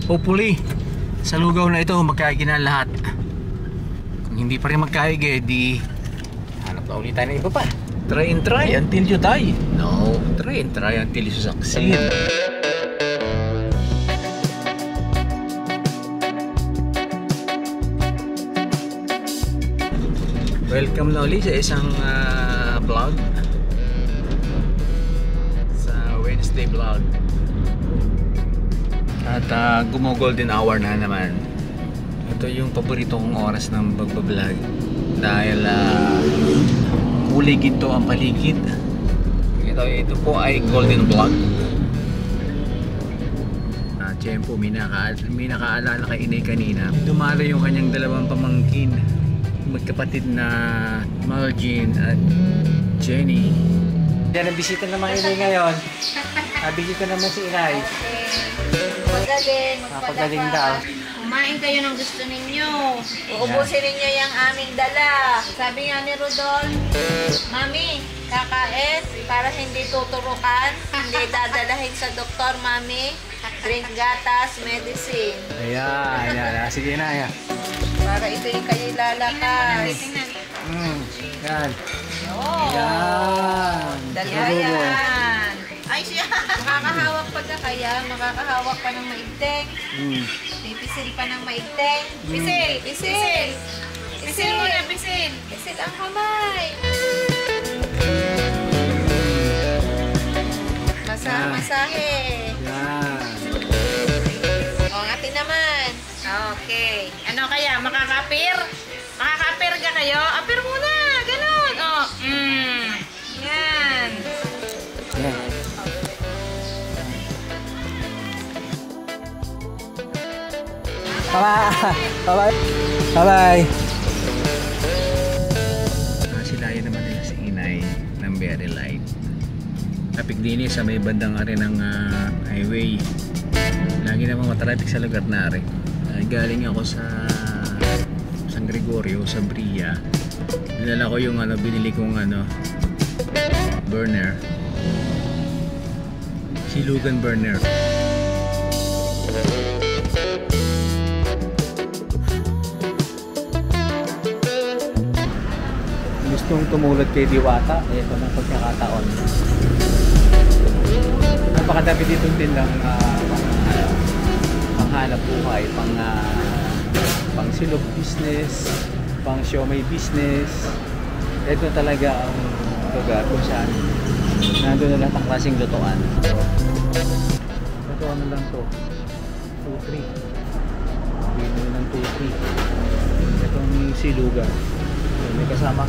Hopefully sa lugaw na ito magkaigi na lahat. Kung hindi pa rin magkaigi, di hanap na ulit tayo ng iba pa. Try and try until you die. No, try and try until you succeed. Welcome na ulit sa isang vlog, sa Wednesday vlog. At gumo-golden hour na naman. Ito yung paborito kong oras ng pagbablog dahil kulay ginto ang paligid. Ito po ay golden vlog. Tiyempo, may nakaalala kay Inay kanina. Dumalo yung kanyang dalawang pamangkin, magkapatid na Margin at Jenny. Yan ang bisita naman Inay ngayon. Bisita naman si Inay. Magaling daw. Kumain kayo ng gusto ninyo. Uubusin ninyo yung aming dala. Sabi nga ni Rodol, Mami, kakain para hindi tuturukan, hindi dadalahin sa doktor, Mami. Drink gatas, medicine. Ayan. Sige na, ayan. Para ito yung kayo lalakas. Yan. Yan. Dalayan. Ay siya. Makakahawak pa ka kaya. Makakahawak pa ng maigteng. Pipisil pa ng maigteng. Pisil! Pisil! Pisil mo na, pisil! Pisil ang kamay. Masahe. Yan. O, ngati naman. Okay. Ano kaya? Makakapir? Makakapir ka kayo? Apir muna. Ganon. O. Yan. Yan. Bye-bye. Silayan naman nila si Inay ng very light. Traffic din sa may bandang are ng highway. Lagi naman matraffic sa lugar na are. Galing ako sa San Gregorio, sa Bria. Dinala ko yung binili kong burner. Silugan burner. Gustong tumulad kay Diwata, ito ng pagkakataon. Napakadami ditong tindang panghanap buhay, pang silog business, pang siomay business. Ito talaga ang lugar kung saan nandun na lahat ang klaseng lutuan. Ito ano lang to, 2-3. Bino ng 2-3. Itong silugan. May kasamang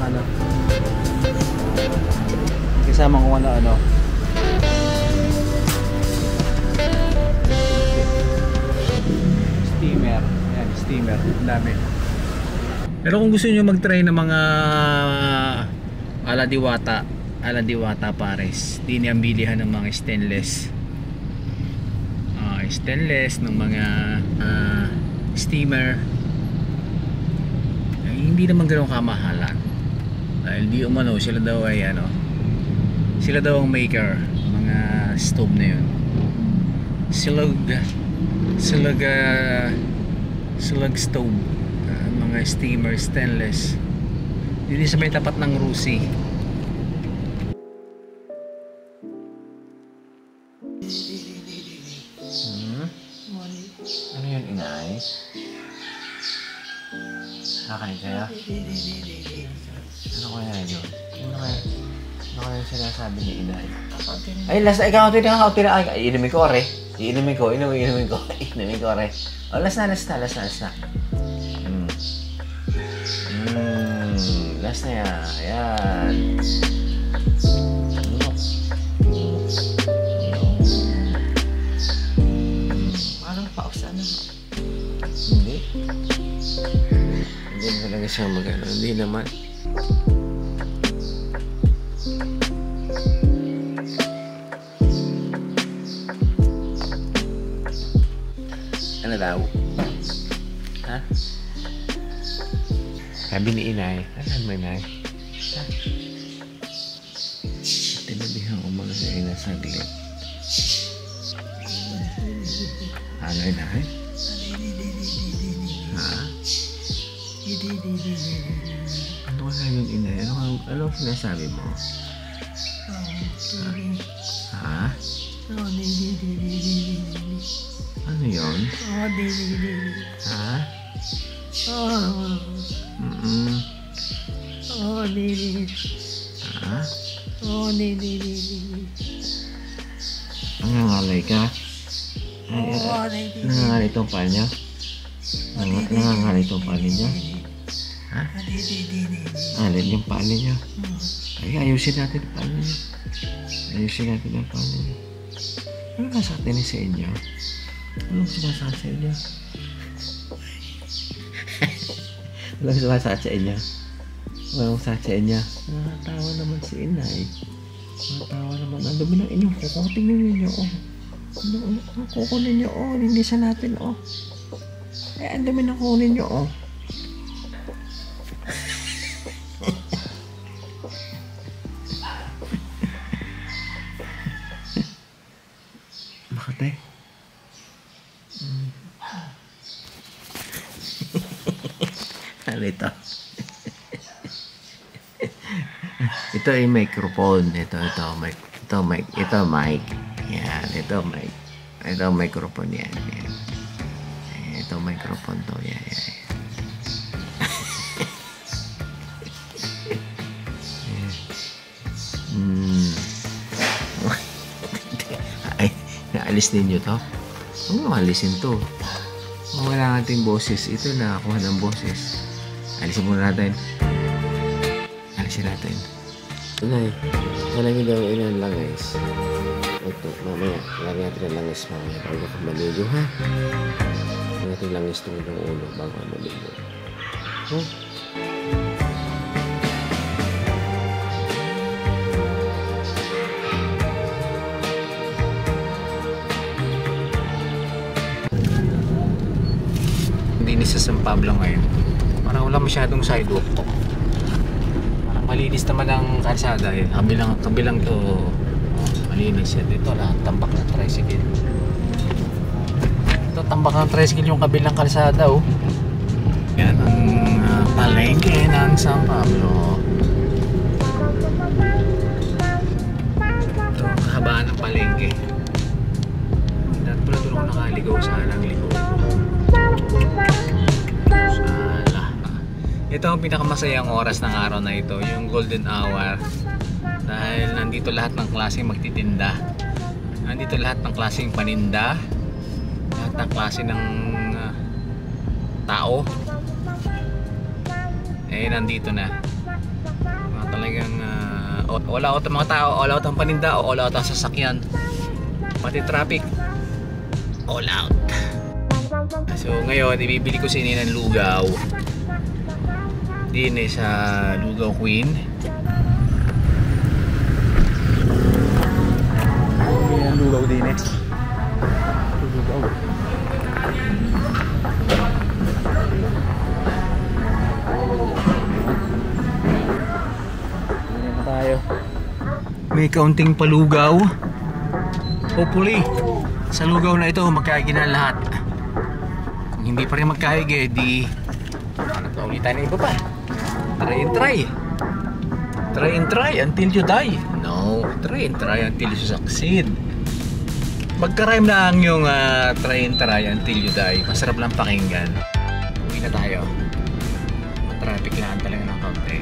kasamang kung ano steamer. Ayan, steamer. Ang dami. Pero kung gusto nyo mag-try ng mga ala Diwata pares, di niyang bilihan ng mga stainless ng mga steamer. Hindi naman gano'ng kamahalan dahil di umano sila daw ang maker mga stove na yun. Silog stove, mga steamer stainless dito sa may tapat ng Rusi. Ano yun, Inay? Kakain kaya? Ano kaya yun? Ano kaya yung sinasabi ni Inay? Ay, last na ikaw. Iinumin ko, ore. Iinumin ko, ore. O, last na. Last na yan. Ayan. Parang pausa na. Hindi. Hindi talaga siya magano. Hindi naman. Ano daw? Ha? Sabi ni Inay. Ano mo, Inay? Ha? Tinabihan ko mga sa Inay saglit. Ano inay? Ha? Ano ka ngayon inay? Ano ang sinasabi mo? Ha? Ano yun? Ha? Ha? Nangangalay ka? Nangangalay itong paa niya? Nangangalay itong paa niya? Ha? Alin yung paa niya? Ay, ayusin natin ang paa niya. Ayusin natin ang paa niya. Ano nasaktin niya sa inyo? Anong sumasakit sa inyo? Walang sumasakit sa inyo? Walang sakit sa inyo? Nakatawa naman si inay. Nakatawa naman. Ang dumi ng inyong kuko. Tingnan ninyo, oh. Ang kuko ninyo, oh. Linisan natin, oh. Eh, ang dumi ng kuko ninyo, oh. Bakit eh? Ano ito? Ito ay microphone. Ito mic. Yan, ito mic. Ito microphone yan. Ito microphone to. Yan. Ay, naalis ninyo to? Huwag mo alisin to. Wala nating boses. Ito nakakuha ng boses. Alisin muna natin. Alisin natin. Inay, nalagyan daw ilan langis. Ito, mamaya. Lagyan natin ang langis mamaya bago ka maligo, ha? Lagyan natin langis tungkol ng ulo bago ka maligo. Huh? Hindi sa San Pablo ngayon. Parang wala masyadong sidewalk to. Parang malinis naman ang kalsada eh. Kabilang to malinis yan. Ito lahat tambak ng tricycle. Ito tambak ng tricycle yung kabilang kalsada oh. Yan ang palengke ng San Pablo. Ito kahabaan ng palengke. Dahil pala doon ako nakaligaw sa alang ligaw. Ito ang pinakamasayang oras ng araw na ito, yung golden hour. Dahil nandito lahat ng klaseng magtitinda. Nandito lahat ng klaseng paninda. Lahat ng klase ng tao. Eh nandito na. Talagang all out ang mga tao, all out ang paninda, all out ang sasakyan. Pati traffic. All out. So ngayon, ibibili ko si Nina ng lugaw. Din sa Lugaw Queen. Ayan, lugaw din eh. Lugaw. Ayan na tayo. May kaunting palugaw. Hopefully, sa lugaw na ito, magkaigi na lahat. Kung hindi pa rin magkaigi, di ulitan na iba pa. Try and try until you die. No, try and try until you succeed. Magka-rhyme lang yung try and try until you die. Masarap lang pakinggan. Uwi na tayo. Traffic lang talaga ng kaunti.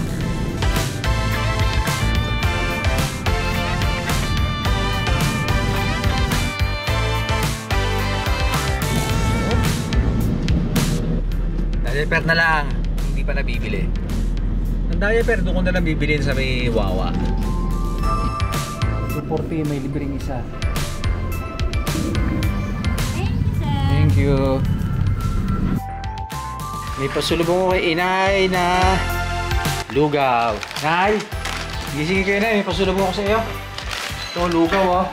Diaper na lang, hindi pa nabibili. Ang diaper doon ko na lang bibilin sa may Wawa. 240 may libreng isa. Thank you. May pasulubong ko kay inay na lugaw. Nay, gising kayo na, may pasulubong ko sa iyo. Ito lugaw oh.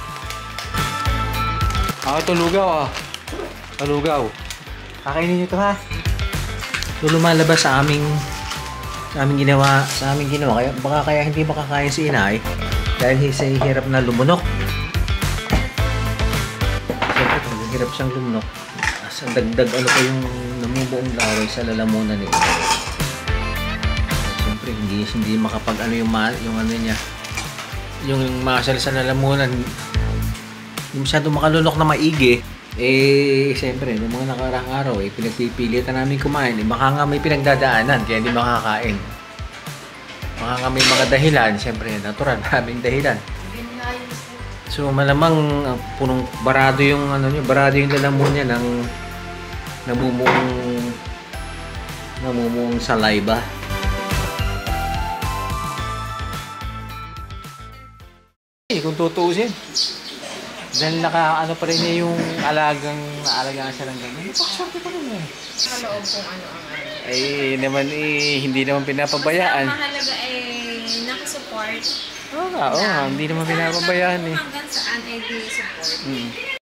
Ito lugaw oh. Ito lugaw. Kakainin nyo ito ha. So lumalabas sa aming ginawa kaya baka hindi makakain si inay dahil sa hirap na lumunok. So hirap siyang lumunok. As ang dagdag ano pa yung namumuong laway sa lalamunan ni inay. Siyempre hindi makapag ano yung ano niya. Yung muscle sa lalamunan hindi masyado makalunok na maigi. Eh, siyempre, noong mga nakaraang araw, pinagpipilitan namin kumain. Baka nga may pinagdadaanan, kaya hindi makakain. Baka nga may mga dahilan, siyempre, natural, maraming dahilan. So, malamang punong barado yung barado yung lalamunan niya ng namumuong saliva. Kung tutuusin. Dahil ano pa rin niya yung alagang siya ng gano'n. Napakaswerte pa rin eh. Kaloob kung ano ang ano. Ay, hindi naman pinapabayaan. Basta mahalaga nakasupport. Oo nga, hindi naman pinapabayaan eh. Hanggang saan ay di support.